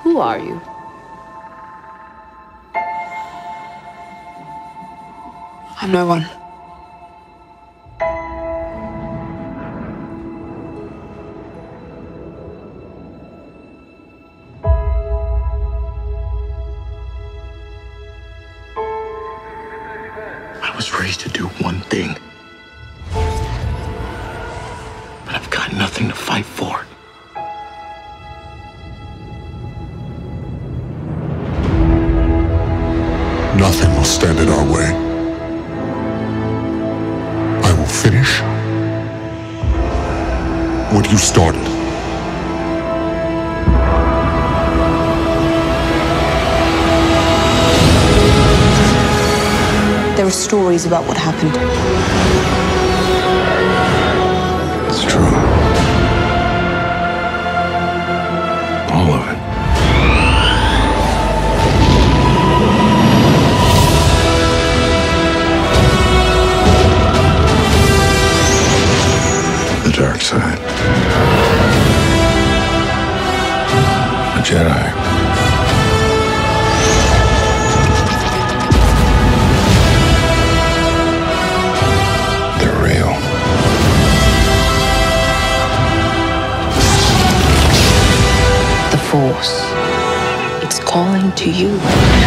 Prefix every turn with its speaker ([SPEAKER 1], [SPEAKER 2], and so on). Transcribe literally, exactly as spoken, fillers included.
[SPEAKER 1] Who are you?
[SPEAKER 2] I'm no one.
[SPEAKER 3] I was raised to do one thing. But I've got nothing to fight for.
[SPEAKER 4] Nothing will stand in our way. I will finish what you started.
[SPEAKER 2] There are stories about what happened.
[SPEAKER 3] It's true. All of it. The dark side. A Jedi. They're real.
[SPEAKER 1] The Force. It's calling to you.